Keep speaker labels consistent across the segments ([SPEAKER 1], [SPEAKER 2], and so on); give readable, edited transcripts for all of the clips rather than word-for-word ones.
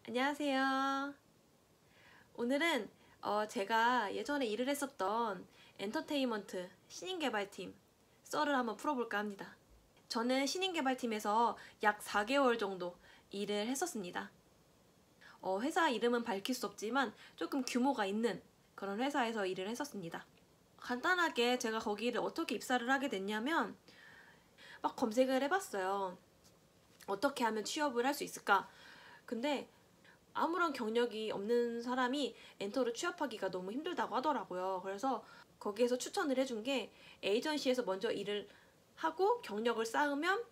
[SPEAKER 1] 안녕하세요. 오늘은 제가 예전에 일을 했었던 엔터테인먼트 신인개발팀 썰을 한번 풀어볼까 합니다. 저는 신인개발팀에서 약 4개월 정도 일을 했었습니다. 회사 이름은 밝힐 수 없지만 조금 규모가 있는 그런 회사에서 일을 했었습니다. 간단하게 제가 거기를 어떻게 입사를 하게 됐냐면 막 검색을 해봤어요. 어떻게 하면 취업을 할 수 있을까? 근데 아무런 경력이 없는 사람이 엔터로 취업하기가 너무 힘들다고 하더라고요. 그래서 거기에서 추천을 해준 게 에이전시에서 먼저 일을 하고 경력을 쌓으면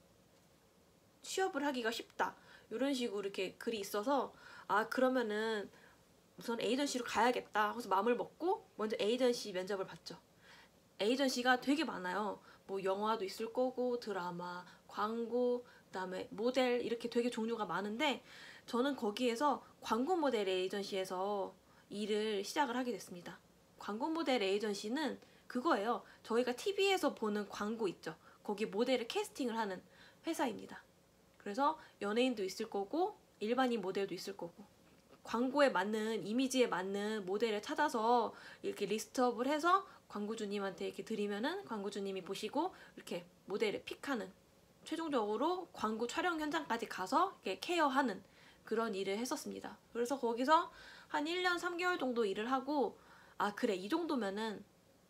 [SPEAKER 1] 취업을 하기가 쉽다, 이런 식으로 이렇게 글이 있어서 그러면은 우선 에이전시로 가야겠다 하고서 마음을 먹고 먼저 에이전시 면접을 봤죠. 에이전시가 되게 많아요. 뭐 영화도 있을 거고 드라마, 광고, 그다음에 모델, 이렇게 되게 종류가 많은데 저는 거기에서 광고 모델 에이전시에서 일을 시작을 하게 됐습니다. 광고 모델 에이전시는 그거예요. 저희가 TV에서 보는 광고 있죠. 거기 모델을 캐스팅을 하는 회사입니다. 그래서 연예인도 있을 거고 일반인 모델도 있을 거고 광고에 맞는, 이미지에 맞는 모델을 찾아서 이렇게 리스트업을 해서 광고주님한테 이렇게 드리면은 광고주님이 보시고 이렇게 모델을 픽하는, 최종적으로 광고 촬영 현장까지 가서 이렇게 케어하는 그런 일을 했었습니다. 그래서 거기서 한 1년 3개월 정도 일을 하고 그래, 이 정도면은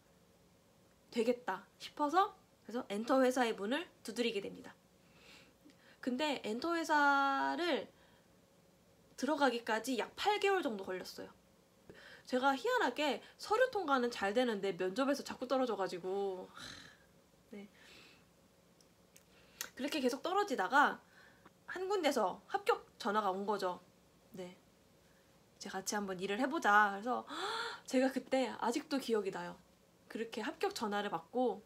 [SPEAKER 1] 되겠다 싶어서 그래서 엔터 회사의 문을 두드리게 됩니다. 근데 엔터 회사를 들어가기까지 약 8개월 정도 걸렸어요. 제가 희한하게 서류 통과는 잘 되는데 면접에서 자꾸 떨어져가지고 네. 그렇게 계속 떨어지다가 한 군데서 합격 전화가 온 거죠. 네, 이제 같이 한번 일을 해보자. 그래서 제가 그때 아직도 기억이 나요. 그렇게 합격 전화를 받고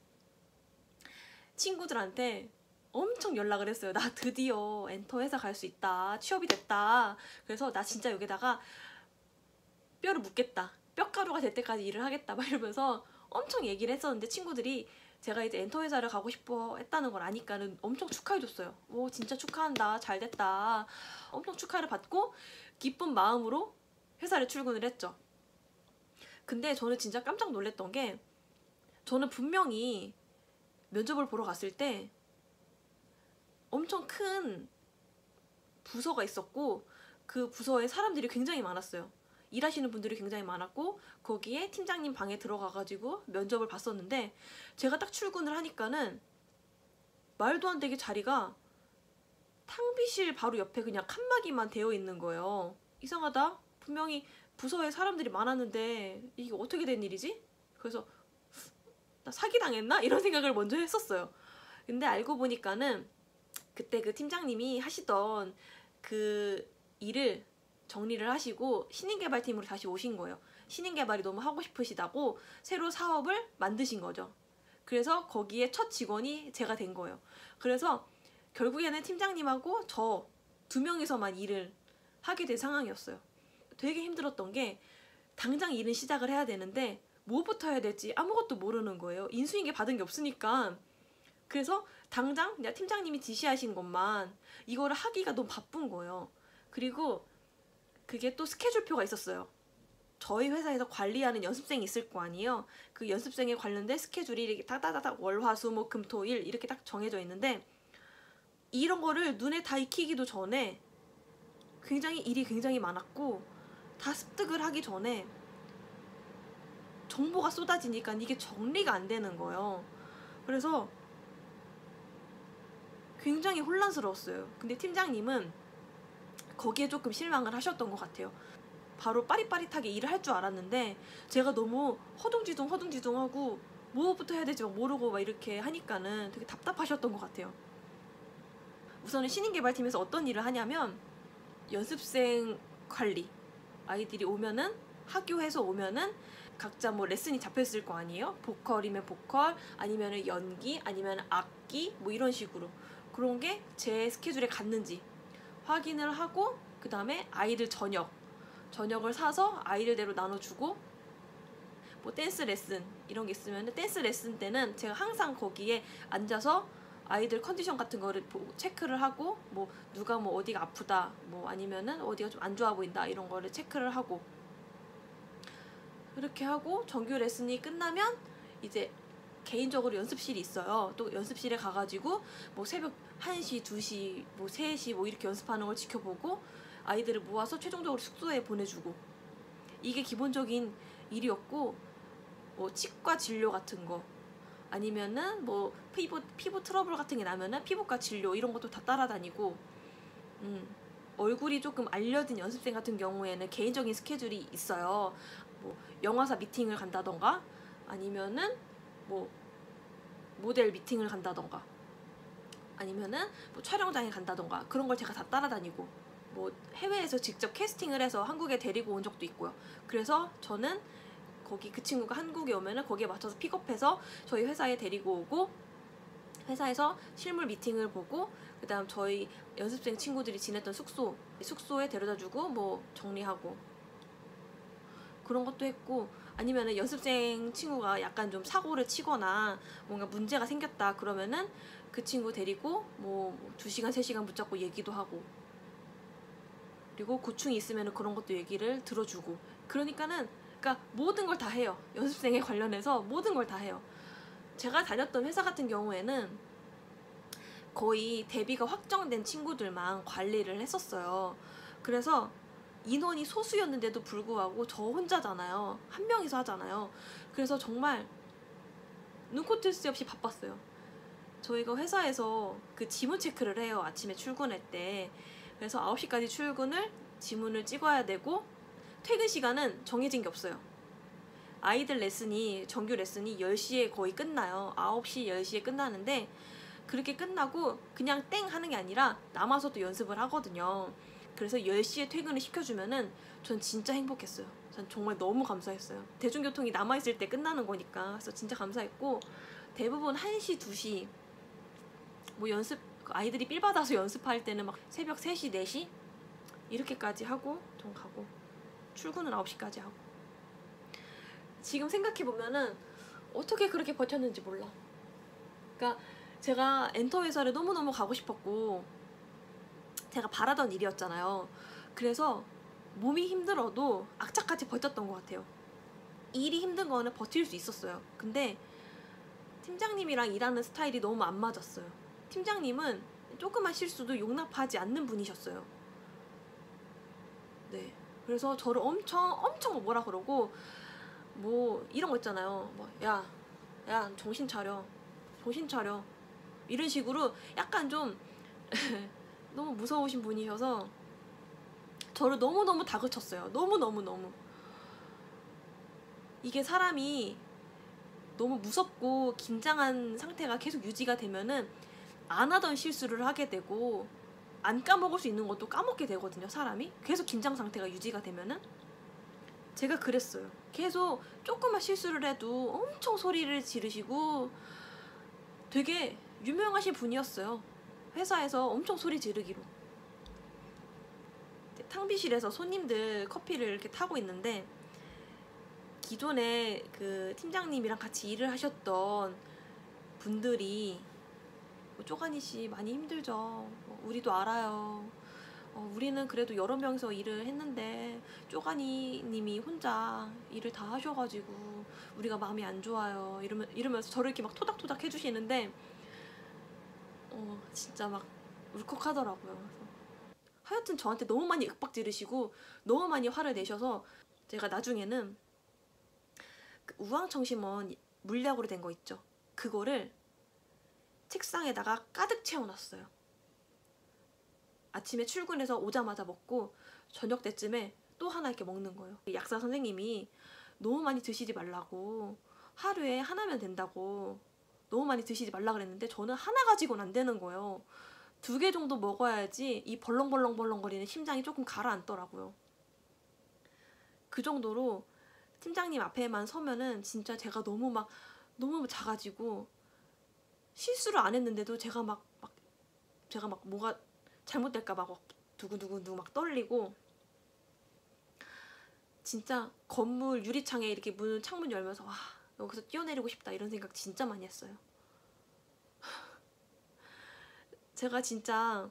[SPEAKER 1] 친구들한테 엄청 연락을 했어요. 나 드디어 엔터 회사 갈 수 있다, 취업이 됐다. 그래서 나 진짜 여기다가 뼈를 묻겠다, 뼈가루가 될 때까지 일을 하겠다, 막 이러면서 엄청 얘기를 했었는데 친구들이 제가 이제 엔터 회사를 가고 싶어 했다는 걸 아니까는 엄청 축하해줬어요. 오, 진짜 축하한다, 잘 됐다, 엄청 축하를 받고 기쁜 마음으로 회사를 출근을 했죠. 근데 저는 진짜 깜짝 놀랐던 게, 저는 분명히 면접을 보러 갔을 때 엄청 큰 부서가 있었고 그 부서에 사람들이 굉장히 많았어요. 일하시는 분들이 굉장히 많았고 거기에 팀장님 방에 들어가가지고 면접을 봤었는데 제가 딱 출근을 하니까는 말도 안 되게 자리가 탕비실 바로 옆에 그냥 칸막이만 되어 있는 거예요. 이상하다, 분명히 부서에 사람들이 많았는데 이게 어떻게 된 일이지? 그래서 나 사기당했나? 이런 생각을 먼저 했었어요. 근데 알고 보니까는 그때 그 팀장님이 하시던 그 일을 정리를 하시고 신인개발팀으로 다시 오신 거예요. 신인개발이 너무 하고 싶으시다고 새로 사업을 만드신 거죠. 그래서 거기에 첫 직원이 제가 된 거예요. 그래서 결국에는 팀장님하고 저 2명이서만 일을 하게 된 상황이었어요. 되게 힘들었던 게, 당장 일은 시작을 해야 되는데 뭐부터 해야 될지 아무것도 모르는 거예요. 인수인계 받은 게 없으니까. 그래서 당장 그냥 팀장님이 지시하신 것만 이거를 하기가 너무 바쁜 거예요. 그리고 그게 또 스케줄표가 있었어요. 저희 회사에서 관리하는 연습생이 있을 거 아니에요. 그 연습생에 관련된 스케줄이 이렇게 딱딱딱 월, 화, 수, 목, 금, 토, 일 이렇게 딱 정해져 있는데 이런 거를 눈에 다 익히기도 전에 일이 굉장히 많았고 다 습득을 하기 전에 정보가 쏟아지니까 이게 정리가 안 되는 거예요. 그래서 굉장히 혼란스러웠어요. 근데 팀장님은 거기에 조금 실망을 하셨던 것 같아요. 바로 빠릿빠릿하게 일을 할 줄 알았는데 제가 너무 허둥지둥하고 뭐부터 해야 될지 모르고 막 이렇게 하니까는 되게 답답하셨던 것 같아요. 우선은 신인개발팀에서 어떤 일을 하냐면 연습생 관리, 아이들이 오면은 학교에서 오면은 각자 뭐 레슨이 잡혔을 거 아니에요. 보컬이면 보컬, 아니면 연기, 아니면 악기, 뭐 이런 식으로 그런 게 제 스케줄에 갔는지 확인을 하고 그 다음에 아이들 저녁을 사서 아이들대로 나눠주고, 뭐 댄스 레슨 이런 게 있으면 댄스 레슨 때는 제가 항상 거기에 앉아서 아이들 컨디션 같은 거를 체크를 하고 뭐 누가 뭐 어디가 아프다 뭐 아니면은 어디가 좀 안 좋아 보인다 이런 거를 체크를 하고 이렇게 하고 정규 레슨이 끝나면 이제 개인적으로 연습실이 있어요. 또 연습실에 가가지고 뭐 새벽 1시, 2시, 뭐 3시 뭐 이렇게 연습하는 걸 지켜보고 아이들을 모아서 최종적으로 숙소에 보내주고 이게 기본적인 일이었고 뭐 치과 진료 같은 거 아니면은 뭐 피부 트러블 같은 게 나면은 피부과 진료 이런 것도 다 따라다니고 얼굴이 조금 알려진 연습생 같은 경우에는 개인적인 스케줄이 있어요. 뭐 영화사 미팅을 간다던가 아니면은 뭐 모델 미팅을 간다던가 아니면은 뭐 촬영장에 간다던가 그런 걸 제가 다 따라다니고 뭐 해외에서 직접 캐스팅을 해서 한국에 데리고 온 적도 있고요. 그래서 저는 거기 그 친구가 한국에 오면은 거기에 맞춰서 픽업해서 저희 회사에 데리고 오고 회사에서 실물 미팅을 보고 그다음 저희 연습생 친구들이 지냈던 숙소에 데려다주고 뭐 정리하고 그런 것도 했고 아니면은 연습생 친구가 약간 좀 사고를 치거나 뭔가 문제가 생겼다 그러면은 그 친구 데리고 뭐 2시간 3시간 붙잡고 얘기도 하고 그리고 고충이 있으면은 그런 것도 얘기를 들어주고 그러니까 모든 걸 다 해요. 연습생에 관련해서 모든 걸 다 해요. 제가 다녔던 회사 같은 경우에는 거의 데뷔가 확정된 친구들만 관리를 했었어요. 그래서 인원이 소수였는데도 불구하고 저 혼자잖아요. 한 명이서 하잖아요. 그래서 정말 눈코 뜰 새 없이 바빴어요. 저희가 회사에서 그 지문 체크를 해요. 아침에 출근할 때. 그래서 9시까지 출근을 지문을 찍어야 되고 퇴근 시간은 정해진 게 없어요. 아이들 레슨이 정규 레슨이 10시에 거의 끝나요. 9시, 10시에 끝나는데 그렇게 끝나고 그냥 땡 하는 게 아니라 남아서도 연습을 하거든요. 그래서 10시에 퇴근을 시켜주면은 전 진짜 행복했어요. 전 정말 너무 감사했어요. 대중교통이 남아있을 때 끝나는 거니까. 그래서 진짜 감사했고 대부분 1시, 2시 뭐 아이들이 삘 받아서 연습할 때는 막 새벽 3시, 4시 이렇게까지 하고 전 가고 출근은 9시까지 하고 지금 생각해보면은 어떻게 그렇게 버텼는지 몰라. 그러니까 제가 엔터 회사를 너무너무 가고 싶었고 제가 바라던 일이었잖아요. 그래서 몸이 힘들어도 악착같이 버텼던 것 같아요. 일이 힘든 거는 버틸 수 있었어요. 근데 팀장님이랑 일하는 스타일이 너무 안 맞았어요. 팀장님은 조그만 실수도 용납하지 않는 분이셨어요. 네. 그래서 저를 엄청 뭐라 그러고 뭐 이런 거 있잖아요. 뭐 야 정신 차려 이런 식으로 약간 좀 너무 무서우신 분이셔서 저를 너무너무 다그쳤어요. 너무 이게 사람이 너무 무섭고 긴장한 상태가 계속 유지가 되면은 안 하던 실수를 하게 되고 안 까먹을 수 있는 것도 까먹게 되거든요. 사람이 계속 긴장 상태가 유지가 되면은 제가 그랬어요. 계속 조그만 실수를 해도 엄청 소리를 지르시고 되게 유명하신 분이었어요. 회사에서 엄청 소리 지르기로. 탕비실에서 손님들 커피를 이렇게 타고 있는데 기존에 그 팀장님이랑 같이 일을 하셨던 분들이 쪼가니 씨 많이 힘들죠. 우리도 알아요. 우리는 그래도 여러 명이서 일을 했는데 쪼가니 님이 혼자 일을 다 하셔가지고 우리가 마음이 안 좋아요. 이러면서 저를 이렇게 막 토닥토닥 해주시는데 진짜 막 울컥하더라고요. 그래서 하여튼 저한테 너무 많이 윽박 지르시고 너무 많이 화를 내셔서 제가 나중에는 그 우황청심원 물약으로 된 거 있죠. 그거를 책상에다가 가득 채워놨어요. 아침에 출근해서 오자마자 먹고 저녁 때쯤에 또 하나 이렇게 먹는 거예요. 약사 선생님이 너무 많이 드시지 말라고 하루에 하나면 된다고 너무 많이 드시지 말라 그랬는데 저는 하나 가지고는 안 되는 거예요. 2개 정도 먹어야지 이 벌렁벌렁거리는 심장이 조금 가라앉더라고요. 그 정도로 팀장님 앞에만 서면은 진짜 제가 너무 작아지고 실수를 안 했는데도 제가 막 뭐가 잘못될까 막 두근두근 막 떨리고 진짜 건물 유리창에 이렇게 창문 열면서 와 여기서 뛰어내리고 싶다 이런 생각 진짜 많이 했어요. 제가 진짜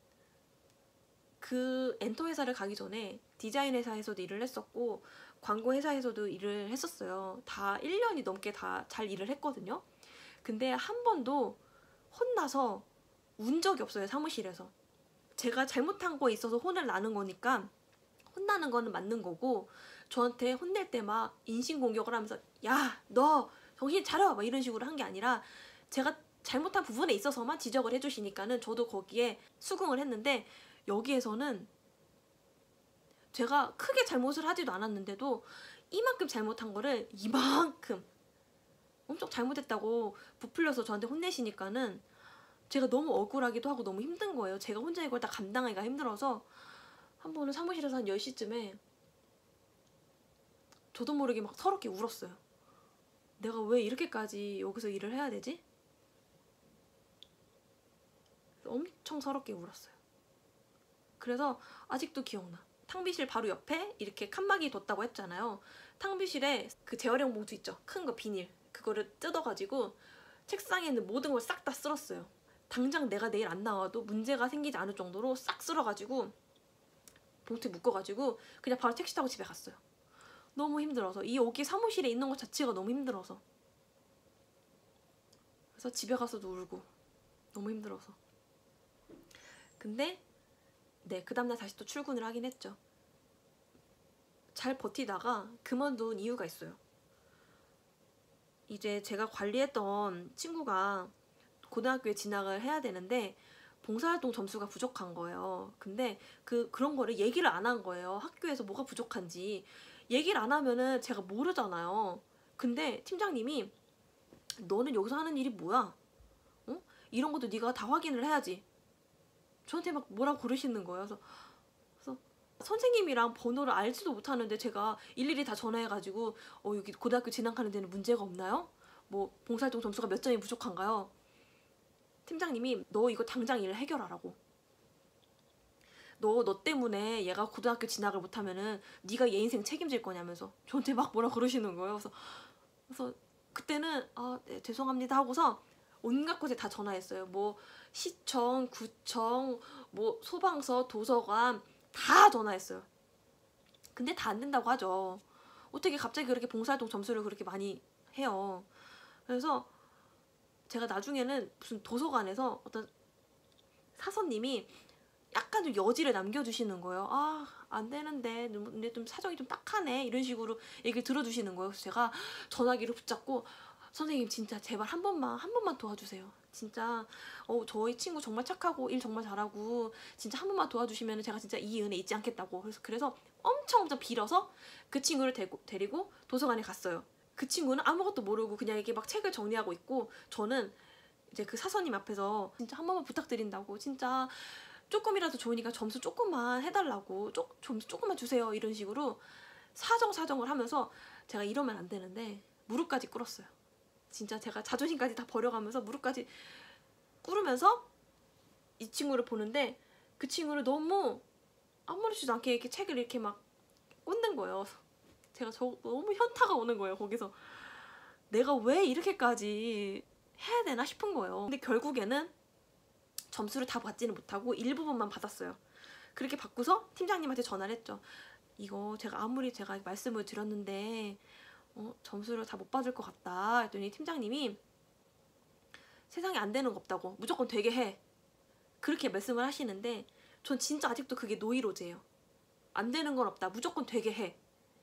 [SPEAKER 1] 그 엔터 회사를 가기 전에 디자인 회사에서도 일을 했었고 광고 회사에서도 일을 했었어요. 다 1년이 넘게 다 잘 일을 했거든요. 근데 한 번도 혼나서 운 적이 없어요. 사무실에서. 제가 잘못한 거에 있어서 혼을 나는 거니까 혼나는 거는 맞는 거고, 저한테 혼낼 때 막 인신공격을 하면서 야, 너 정신 차려! 막 이런 식으로 한 게 아니라 제가 잘못한 부분에 있어서만 지적을 해주시니까는 저도 거기에 수긍을 했는데, 여기에서는 제가 크게 잘못을 하지도 않았는데도 이만큼 잘못한 거를 이만큼 엄청 잘못했다고 부풀려서 저한테 혼내시니까는 제가 너무 억울하기도 하고 너무 힘든 거예요. 제가 혼자 이걸 다 감당하기가 힘들어서 한 번은 사무실에서 한 10시쯤에 저도 모르게 막 서럽게 울었어요. 내가 왜 이렇게까지 여기서 일을 해야 되지? 엄청 서럽게 울었어요. 그래서 아직도 기억나. 탕비실 바로 옆에 이렇게 칸막이 뒀다고 했잖아요. 탕비실에 그 재활용 봉투 있죠? 큰 거 비닐. 그거를 뜯어가지고 책상에 있는 모든 걸 싹 다 쓸었어요. 당장 내가 내일 안 나와도 문제가 생기지 않을 정도로 싹 쓸어가지고 봉투에 묶어가지고 그냥 바로 택시 타고 집에 갔어요. 너무 힘들어서. 이 여기 사무실에 있는 것 자체가 너무 힘들어서. 그래서 집에 가서도 울고 너무 힘들어서. 근데 네, 그 다음날 다시 또 출근을 하긴 했죠. 잘 버티다가 그만둔 이유가 있어요. 이제 제가 관리했던 친구가 고등학교에 진학을 해야 되는데 봉사활동 점수가 부족한 거예요. 근데 그런 거를 얘기를 안 한 거예요. 학교에서 뭐가 부족한지. 얘기를 안 하면은 제가 모르잖아요. 근데 팀장님이 너는 여기서 하는 일이 뭐야? 어? 이런 것도 네가 다 확인을 해야지. 저한테 막 뭐라고 그러시는 거예요. 그래서 선생님이랑 번호를 알지도 못하는데 제가 일일이 다 전화해가지고 여기 고등학교 진학하는 데는 문제가 없나요? 뭐 봉사활동 점수가 몇 점이 부족한가요? 팀장님이 너 이거 당장 일 해결하라고. 너 때문에 얘가 고등학교 진학을 못하면은 네가 얘 인생 책임질 거냐면서 저한테 막 뭐라 그러시는 거예요. 그래서 그때는 네, 죄송합니다 하고서 온갖 곳에 다 전화했어요. 뭐 시청, 구청, 뭐 소방서, 도서관 다 전화했어요. 근데 다 안 된다고 하죠. 어떻게 갑자기 그렇게 봉사활동 점수를 그렇게 많이 해요. 그래서 제가 나중에는 무슨 도서관에서 어떤 사서님이 약간 좀 여지를 남겨주시는 거예요. 안 되는데 근데 좀 사정이 좀 딱하네 이런 식으로 얘기를 들어주시는 거예요. 그래서 제가 전화기를 붙잡고 선생님 진짜 제발 한 번만 도와주세요. 진짜 저희 친구 정말 착하고 일 정말 잘하고 진짜 한 번만 도와주시면 제가 진짜 이 은혜 잊지 않겠다고. 그래서 엄청 빌어서 그 친구를 데리고 도서관에 갔어요. 그 친구는 아무것도 모르고 그냥 이렇게 막 책을 정리하고 있고, 저는 이제 그 사서님 앞에서 진짜 한 번만 부탁드린다고, 진짜 조금이라도 좋으니까 점수 조금만 해달라고, 점수 조금만 주세요 이런 식으로 사정을 하면서 제가 이러면 안 되는데 무릎까지 꿇었어요. 진짜 제가 자존심까지 다 버려가면서 무릎까지 꿇으면서 이 친구를 보는데 그 친구를 너무 아무렇지도 않게 이렇게 책을 이렇게 막 꽂는 거예요. 제가 너무 현타가 오는 거예요. 거기서 내가 왜 이렇게까지 해야 되나 싶은 거예요. 근데 결국에는 점수를 다 받지는 못하고 일부분만 받았어요. 그렇게 받고서 팀장님한테 전화를 했죠. 이거 아무리 제가 말씀을 드렸는데 점수를 다 못 받을 것 같다 했더니 팀장님이 세상에 안 되는 거 없다고, 무조건 되게 해, 그렇게 말씀을 하시는데 전 진짜 아직도 그게 노이로제예요. 안 되는 건 없다, 무조건 되게 해,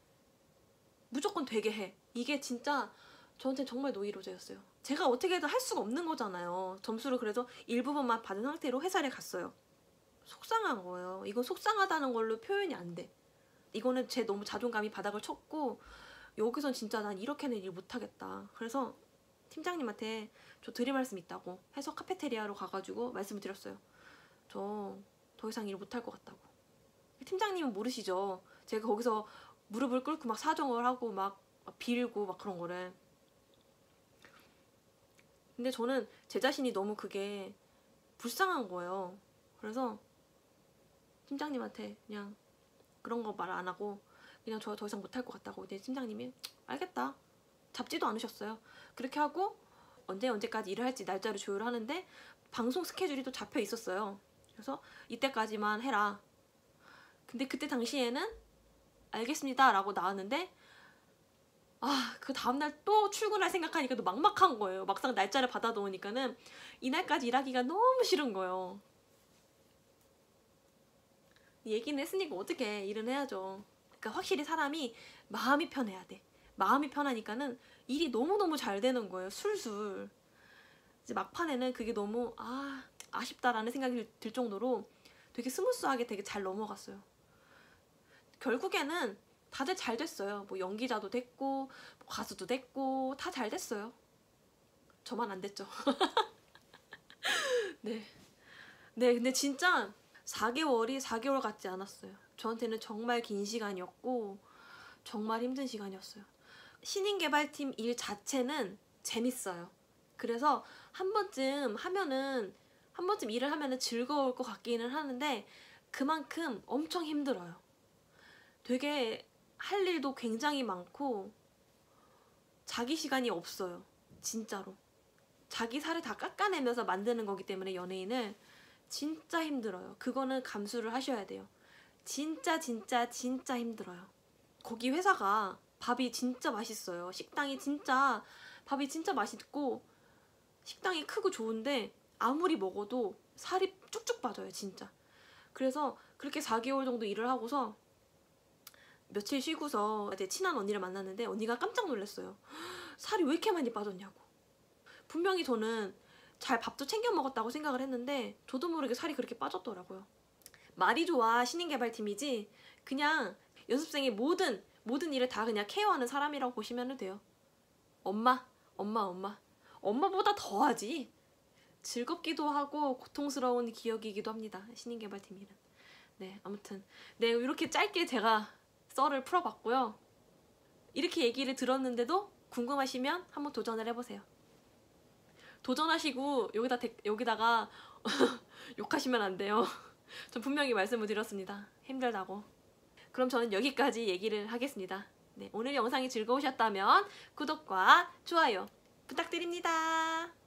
[SPEAKER 1] 무조건 되게 해. 이게 진짜 저한테 정말 노이로제였어요. 제가 어떻게든 할 수가 없는 거잖아요. 점수를 그래서 일부분만 받은 상태로 회사를 갔어요. 속상한 거예요. 이건 속상하다는 걸로 표현이 안 돼. 이거는 제 너무 자존감이 바닥을 쳤고 여기선 진짜 난 이렇게는 일 못하겠다. 그래서 팀장님한테 저 드릴 말씀 있다고 해서 카페테리아로 가가지고 말씀을 드렸어요. 저 더 이상 일 못할 것 같다고. 팀장님은 모르시죠. 제가 거기서 무릎을 꿇고 막 사정을 하고 막 빌고 막 그런 거를. 근데 저는 제 자신이 너무 그게 불쌍한 거예요. 그래서 팀장님한테 그냥 그런 거 말 안 하고 그냥 저 더 이상 못할 것 같다고. 근데 팀장님이 알겠다, 잡지도 않으셨어요. 그렇게 하고 언제까지 일을 할지 날짜를 조율하는데 방송 스케줄이 또 잡혀 있었어요. 그래서 이때까지만 해라. 근데 그때 당시에는 알겠습니다 라고 나왔는데 그 다음날 또 출근할 생각하니까 또 막막한 거예요. 막상 날짜를 받아놓으니까는 이날까지 일하기가 너무 싫은 거예요. 얘기는 했으니까 어떻게 일은 해야죠. 그러니까 확실히 사람이 마음이 편해야 돼. 마음이 편하니까는 일이 너무너무 잘 되는 거예요. 술술. 이제 막판에는 그게 너무 아쉽다라는 생각이 들 정도로 되게 스무스하게 되게 잘 넘어갔어요. 결국에는 다들 잘 됐어요. 뭐 연기자도 됐고 뭐 가수도 됐고 다 잘 됐어요. 저만 안 됐죠. 네. 근데 진짜 4개월이 4개월 같지 않았어요. 저한테는 정말 긴 시간이었고 정말 힘든 시간이었어요. 신인개발팀 일 자체는 재밌어요. 그래서 한 번쯤 일을 하면은 즐거울 것 같기는 하는데 그만큼 엄청 힘들어요. 되게 할 일도 굉장히 많고 자기 시간이 없어요. 진짜로. 자기 살을 다 깎아내면서 만드는 거기 때문에 연예인을 진짜 힘들어요. 그거는 감수를 하셔야 돼요. 진짜 힘들어요. 거기 회사가 밥이 진짜 맛있어요. 식당이 진짜 밥이 진짜 맛있고 식당이 크고 좋은데 아무리 먹어도 살이 쭉쭉 빠져요. 진짜. 그래서 그렇게 4개월 정도 일을 하고서 며칠 쉬고서 이제 친한 언니를 만났는데 언니가 깜짝 놀랐어요. 살이 왜 이렇게 많이 빠졌냐고. 분명히 저는 잘 밥도 챙겨 먹었다고 생각을 했는데 저도 모르게 살이 그렇게 빠졌더라고요. 말이 좋아 신인개발팀이지 그냥 연습생의 모든 일을 다 그냥 케어하는 사람이라고 보시면 돼요. 엄마보다 더하지. 즐겁기도 하고 고통스러운 기억이기도 합니다. 신인개발팀 일은. 네, 아무튼 이렇게 짧게 제가 썰을 풀어봤고요. 이렇게 얘기를 들었는데도 궁금하시면 한번 도전을 해보세요. 도전하시고 여기다가 욕하시면 안 돼요. 전 분명히 말씀을 드렸습니다. 힘들다고. 그럼 저는 여기까지 얘기를 하겠습니다. 네, 오늘 영상이 즐거우셨다면 구독과 좋아요 부탁드립니다.